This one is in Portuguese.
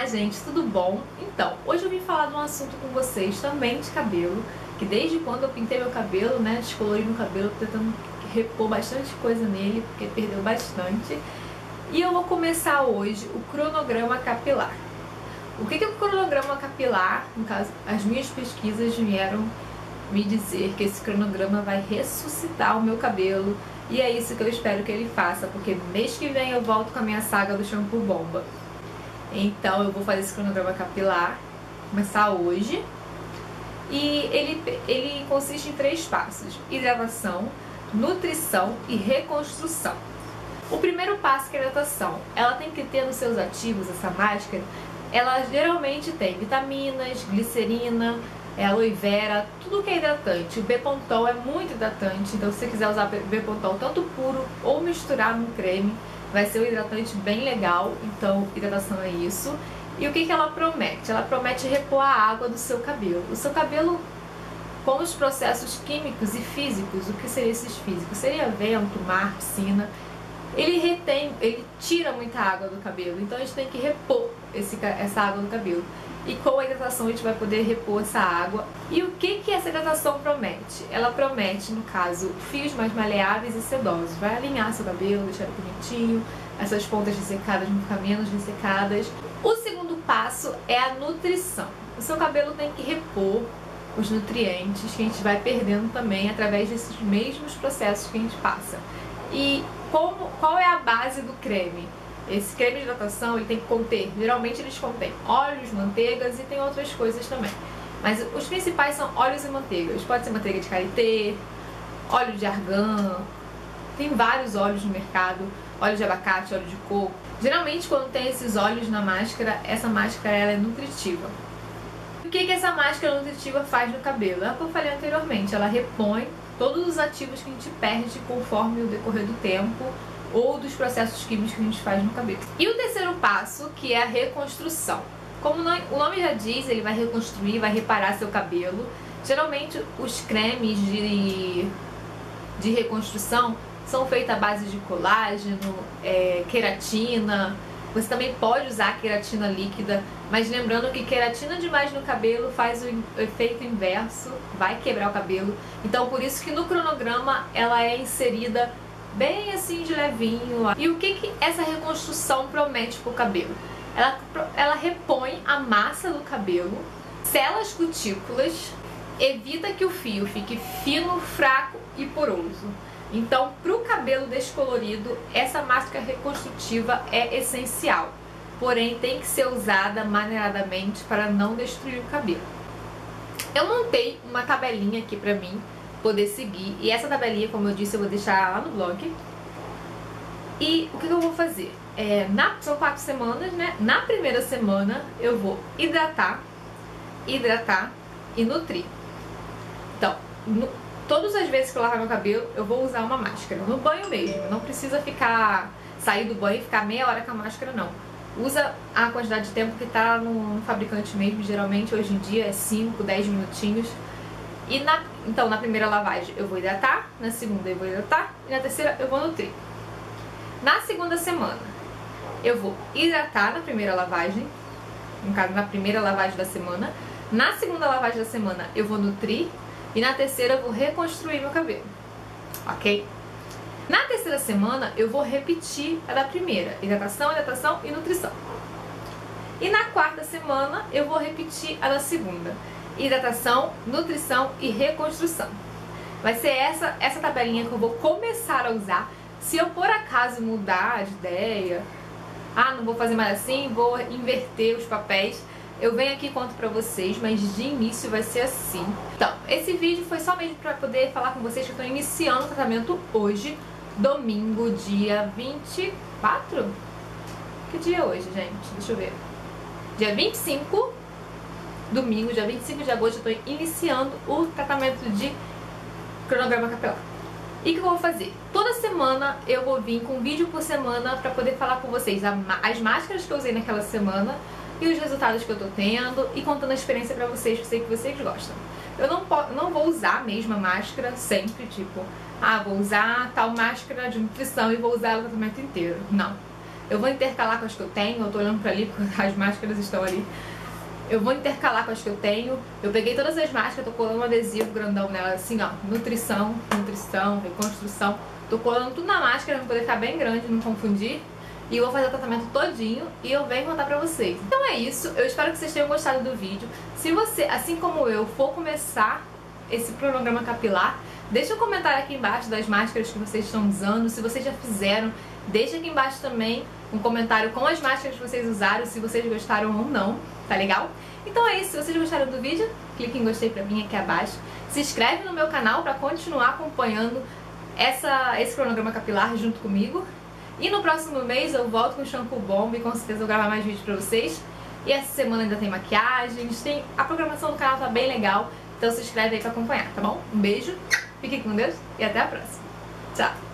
gente, tudo bom? Então, hoje eu vim falar de um assunto com vocês também de cabelo, que desde quando eu pintei meu cabelo, né, descolori meu cabelo, tô tentando repor bastante coisa nele, porque perdeu bastante. E eu vou começar hoje o cronograma capilar. O que é o cronograma capilar? No caso, as minhas pesquisas vieram me dizer que esse cronograma vai ressuscitar o meu cabelo, e é isso que eu espero que ele faça, porque mês que vem eu volto com a minha saga do shampoo bomba. Então eu vou fazer esse cronograma capilar, começar hoje, e ele consiste em 3 passos: hidratação, nutrição e reconstrução. O primeiro passo, que é a hidratação, ela tem que ter nos seus ativos, essa máscara, ela geralmente tem vitaminas, glicerina, aloe vera, tudo que é hidratante. O Bepantol é muito hidratante, então se você quiser usar Bepantol tanto puro ou misturar no creme, vai ser um hidratante bem legal. Então hidratação é isso. E o que ela promete? Ela promete repor a água do seu cabelo. O seu cabelo, com os processos químicos e físicos, o que seriam esses físicos? Seria vento, mar, piscina. Ele tira muita água do cabelo, então a gente tem que repor essa água do cabelo. E com a hidratação a gente vai poder repor essa água. E o que essa hidratação promete? Ela promete, no caso, fios mais maleáveis e sedosos. Vai alinhar seu cabelo, deixar ele bonitinho, essas pontas ressecadas vão ficar menos ressecadas. O segundo passo é a nutrição. O seu cabelo tem que repor os nutrientes que a gente vai perdendo também através desses mesmos processos que a gente passa. E qual é a base do creme? Esse creme de hidratação, ele tem que conter, geralmente eles contêm óleos, manteigas e tem outras coisas também. Mas os principais são óleos e manteigas. Pode ser manteiga de karité, óleo de argan, tem vários óleos no mercado, óleo de abacate, óleo de coco. Geralmente quando tem esses óleos na máscara, essa máscara ela é nutritiva. O que essa máscara nutritiva faz no cabelo? É o que eu falei anteriormente, ela repõe todos os ativos que a gente perde conforme o decorrer do tempo ou dos processos químicos que a gente faz no cabelo. E o terceiro passo, que é a reconstrução. Como o nome já diz, ele vai reconstruir, vai reparar seu cabelo. Geralmente os cremes de reconstrução são feitos à base de colágeno, queratina. Você também pode usar queratina líquida, mas lembrando que queratina demais no cabelo faz o efeito inverso, vai quebrar o cabelo. Então por isso que no cronograma ela é inserida bem assim de levinho. E o que essa reconstrução promete pro cabelo? Ela repõe a massa do cabelo, sela as cutículas, evita que o fio fique fino, fraco e poroso. Então, para o cabelo descolorido, essa máscara reconstrutiva é essencial. Porém, tem que ser usada maneiradamente para não destruir o cabelo. Eu montei uma tabelinha aqui para mim poder seguir. E essa tabelinha, como eu disse, eu vou deixar lá no blog. E o que eu vou fazer? São 4 semanas, né? Na primeira semana eu vou hidratar e nutrir. Então, todas as vezes que eu lavar meu cabelo, eu vou usar uma máscara. No banho mesmo, não precisa sair do banho e ficar meia hora com a máscara, não. Usa a quantidade de tempo que tá no fabricante mesmo. Geralmente, hoje em dia, é 5, 10 minutinhos. Então, na primeira lavagem eu vou hidratar, na segunda eu vou hidratar e na terceira eu vou nutrir. Na segunda semana, eu vou hidratar na primeira lavagem, no caso, na primeira lavagem da semana. Na segunda lavagem da semana, eu vou nutrir. E na terceira eu vou reconstruir meu cabelo, ok? Na terceira semana eu vou repetir a da primeira, hidratação e nutrição. E na quarta semana eu vou repetir a da segunda, hidratação, nutrição e reconstrução. Vai ser essa tabelinha que eu vou começar a usar. Se eu por acaso mudar de ideia, não vou fazer mais assim, vou inverter os papéis, eu venho aqui e conto pra vocês, mas de início vai ser assim. Então, esse vídeo foi só mesmo pra poder falar com vocês que eu tô iniciando o tratamento hoje, domingo, dia 24? Que dia é hoje, gente? Deixa eu ver. Dia 25, domingo, dia 25 de agosto, eu tô iniciando o tratamento de cronograma capilar. E o que eu vou fazer? Toda semana eu vou vir com um vídeo por semana pra poder falar com vocês as máscaras que eu usei naquela semana e os resultados que eu tô tendo e contando a experiência pra vocês, que eu sei que vocês gostam. Eu não vou usar a mesma máscara sempre, tipo, vou usar tal máscara de nutrição e vou usar ela o tratamento inteiro. Não. Eu vou intercalar com as que eu tenho. Eu tô olhando pra ali porque as máscaras estão ali. Eu vou intercalar com as que eu tenho. Eu peguei todas as máscaras, tô colando um adesivo grandão nela, assim, ó. Nutrição, reconstrução. Tô colando tudo na máscara pra poder ficar bem grande, não confundir. E eu vou fazer o tratamento todinho e eu venho contar pra vocês. Então é isso, eu espero que vocês tenham gostado do vídeo. Se você, assim como eu, for começar esse cronograma capilar, deixa um comentário aqui embaixo das máscaras que vocês estão usando. Se vocês já fizeram, deixa aqui embaixo também um comentário com as máscaras que vocês usaram, se vocês gostaram ou não, tá legal? Então é isso, se vocês gostaram do vídeo, clique em gostei pra mim aqui abaixo. Se inscreve no meu canal pra continuar acompanhando esse cronograma capilar junto comigo. E no próximo mês eu volto com o shampoo bomba e com certeza eu vou gravar mais vídeos pra vocês. E essa semana ainda tem maquiagens, a programação do canal tá bem legal. Então se inscreve aí pra acompanhar, tá bom? Um beijo, fique com Deus e até a próxima. Tchau!